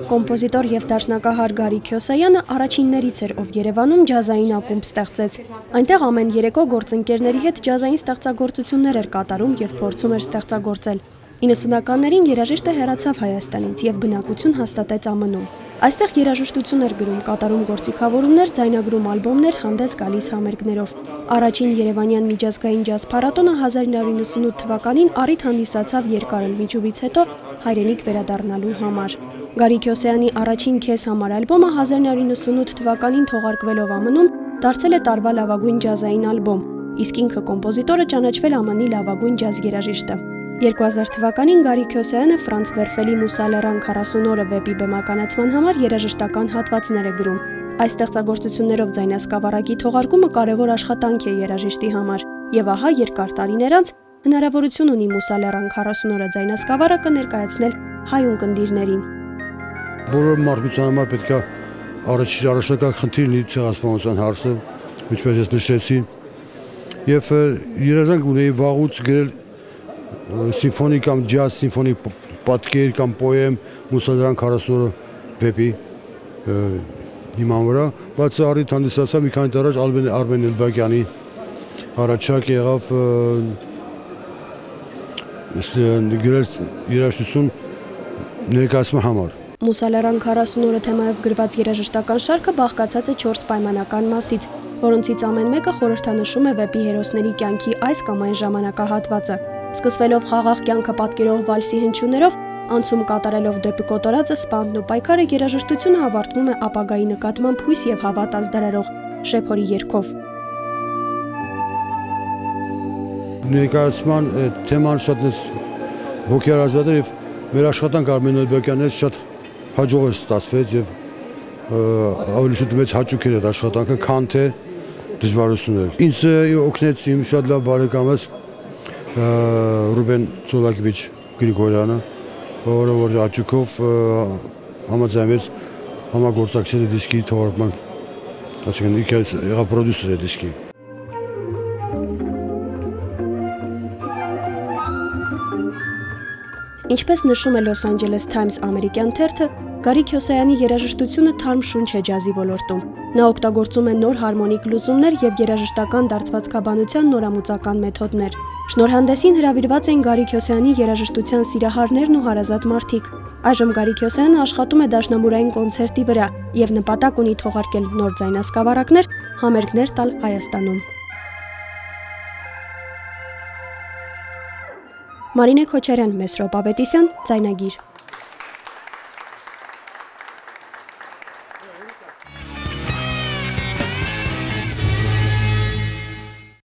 Կոմպոզիտոր և դաշնակահար Գարի Քյոսայանը առաջիններից էր, ով Երևանում ջազային ակումբ ստեղծեց։ Այնտեղ ամեն երեկո գործընկերների հետ ջազային ստեղծագործություններ էր կատարում և փորձում էր ստեղծագործել։ 90-ականներին երաժիշտը հեռացավ Հայաստանից և բնակություն հաստատեց ԱՄՆ-ում։ Այստեղ երաժշտություն էր գրում, կատարում գործիքավորումներ, ձայնագրում ալբոմներ, հանդես գալիս համերգներով։ Առաջին երևանյան միջազգային ջազ փառատոնը 1998 թվականին առիթ հանդիսացավ երկար ընդմիջումից հետո հայրենիք վերադառնալու համար։ Գարի Քյոսայանի առաջին «Քեզ համար» ալբոմը 1998 թվականին թողարկվելով ԱՄՆ-ում դարձել է տարվա լավագույն ջազային ալբոմ, իսկ ինքը կոմպոզիտորը ճանաչվել ԱՄՆ-ի լավագույն ջազ երաժիշտը։ 2000 թվականին Գարի Քյոսայանը Ֆրանց Վերֆելի «Մուսալերան 40 օրը» վեպի բեմականացման համար երաժշտական հատվածներ է գրում։ Այս ստեղծագործություններով ձայնասկավառակի թողարկումը կարևոր աշխատանք է երաժիշտի համար, եւ ահա երկար տարիներ անց հնարավորություն ունի «Մուսալերան 40 օրը» ձայնասկավառակը ներկայացնել հայ ունկնդիրներին։ Բոլոր մարդկության համար պետք է առաջնակարգ խնդիր լինի ցեղասպանության հարցը, ինչպես ես նշեցի, եւ երազանք ունեի վաղուց գրել սիմֆոնի կամ ջազ սիմֆոնի պատկեր կամ պոեմ «Մուսալերան 40 օրը» վեպի հիման վրա, բայց առիթ հանդիսացավ մի քանի տարի առաջ Արմեն Էլբակյանի առաջարկ եղավ գրել երաժշտություն ներկայացման համար։ «Մուսալերան 40 օրը» թեմայով գրված երաժշտական շարքը բաղկացած է 4 պայմանական մասից, որոնցից ամեն մեկը խորհրդանշում է վեպի հերոսների կյանքի այս կամ այն ժամանակահատվածը։ Սկսվելով խաղաղ կյանքը պատկերող վալսի հնչյուններով, անցում կատարելով դեպի կոտորածը, սպանդն ու պայքարը, երաժշտությունը ավարտվում է ապագայի նկատմամբ հույս և հավատ ազդարարող շեփորի երգով։ Ներկայացման թեման շատ հոգեարազատ էր եւ մեր աշխատանք Արմեն Էլբակյանի հետ շատ հաջող ստացվեց եւ ավելի շուտ մեծ հաճույք էր այդ աշխատանքը, քան թե դժվարություններ։ Ինձ օգնեց իմ շատ լավ բարեկամս Ռուբեն Ցոլակովիչ Գրիգորյանը, որը որ հաճույքով համաձայնվեց համագործակցել դիսկի թողարկման, այսինքն եղավ պրոդյուսեր դիսկի։ Ինչպես նշում է Los Angeles Times ամերիկյան թերթը, Գարի Քյոսայանի երաժշտությունը թարմ շունչ է ջազի ոլորտում։ Նա օգտագործում է նոր հարմոնիկ լուծումներ և երաժշտական դարձվածքաբանության նորամուծական մեթոդներ։ Շնորհանդեսին հրավիրված են Գարի Քյոսայանի երաժշտության սիրահարներն ու հարազատ մարդիկ։ Այժմ Գարի Քյոսայանը աշխատում է դաշնամուրային կոնցերտի վրա և նպատակ ունի թողարկել նոր ձայնասկավառակներ, համերգներ տալ Հայաստանում։ Մարինե Քոչարյան, Մեսրոպ Ավետիսյան, Ձայնագիր։